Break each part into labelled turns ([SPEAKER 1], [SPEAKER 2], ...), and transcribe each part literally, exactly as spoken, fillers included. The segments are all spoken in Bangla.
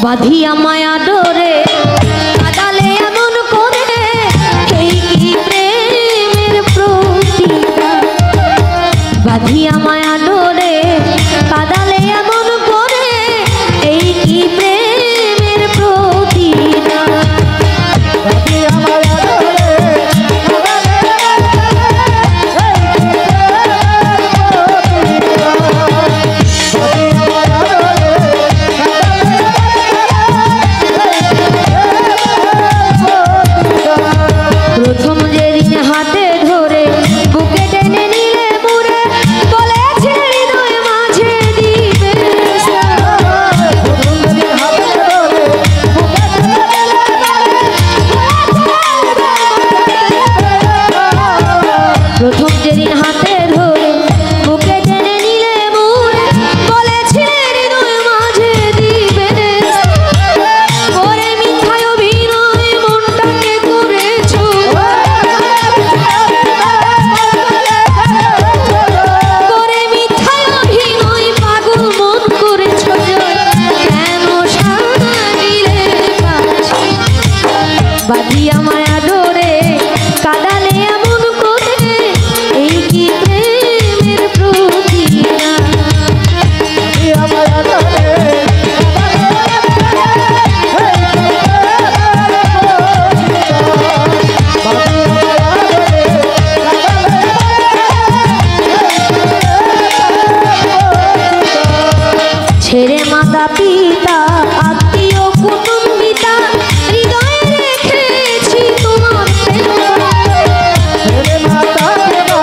[SPEAKER 1] বাঁধিয়া মায়া ডোরে কাদালে এমন করে, এই কি প্রেমের প্রতিদান। বাঁধিয়া মায়া ডোরে কাদালে এমন করে, এই কি প্রেমের প্রতিদান। বাঁধিয়া মায়া ডোরে ছেড়ে মাতা পিতা আত্মীয় কুটুম্বিতা, হৃদয়ে রেখেছি তোমার প্রেম। ছেড়ে মাতা পিতা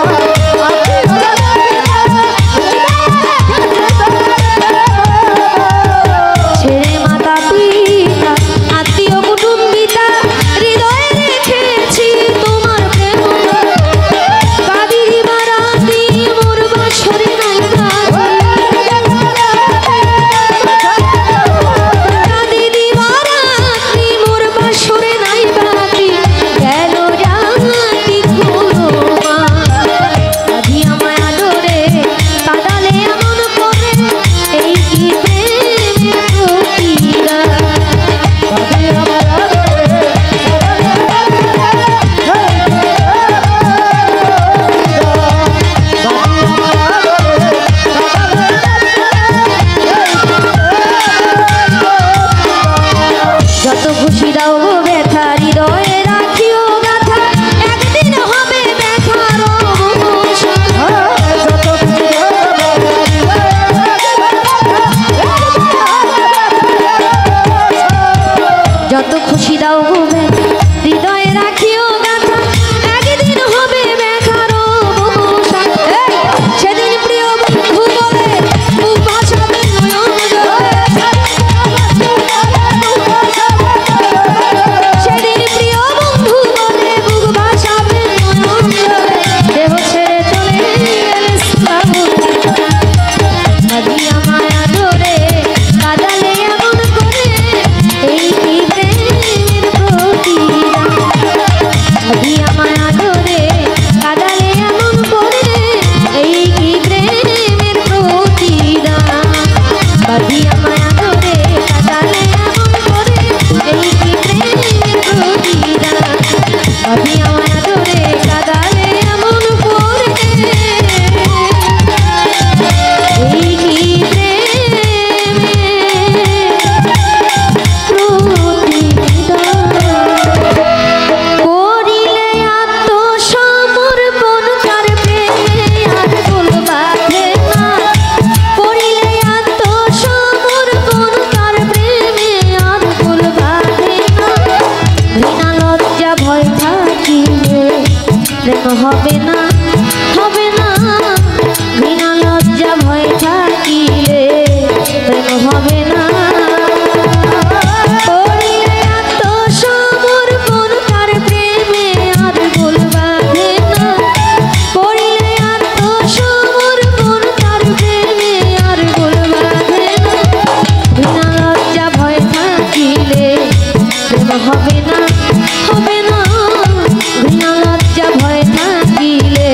[SPEAKER 1] ছেড়ে মাতা পিতা আত্মীয় কুটুম্বিতা, হৃদয়ে রেখেছি তোমার প্রেম। কাদি বারাতি মোর বাসরে নাই যত খুশি দাও হবে হৃদয়ে রাখিও গাথা, একদিন হবে বেখার অবসান। সেদিন প্রিয় বন্ধু বলে মুখ ভাসাবে নয়ন জলে, সেদিন প্রিয় বন্ধু বলে মুখ ভাসাবে নয়ন জলে। দেহ ছেড়ে চলে গেলে বাঁধিয়া মায়া ডোরে কাদালে এমন করে, এই কি প্রেমের প্রতিদান। বাঁধিয়া মায়া ডোরে কাদালে এমন করে, এই কি প্রেমের প্রতিদান। বাঁধিয়া মায়া ডোরে কাদালে এমন করে, এই কি প্রেমের প্রতিদান। বাঁধিয়া মায়া ডোরে কাদালে এমন করে, এই কি হবে না হবে না, ঘৃণা লজ্জা ভয় থাকিলে প্রেম হবে না। করিলে আত্মসমর্পণ তার প্রেমে আর ভুল বাঁধে না। করিলে আত্মসমর্পণ তার প্রেমে আর ভুল বাঁধে না। ঘৃণা লজ্জা ভয় থাকিলে প্রেম হবে না হবে না, ঘৃণা লজ্জা ভয় থাকিলে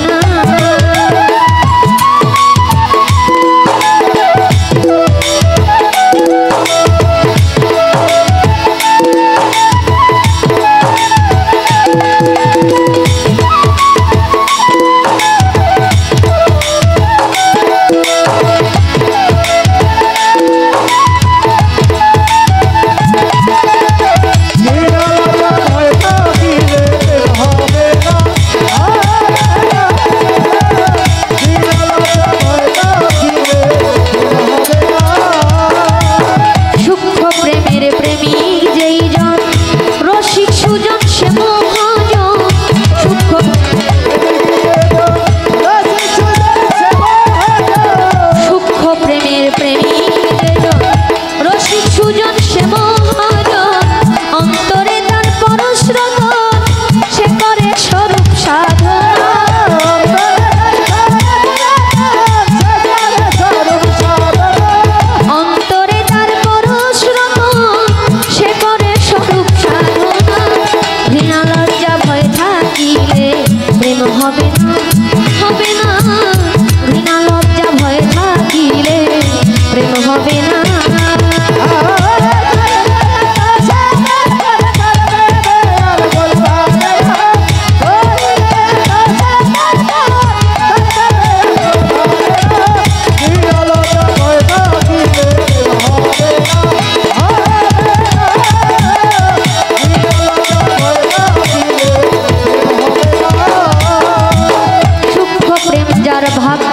[SPEAKER 2] ভাগ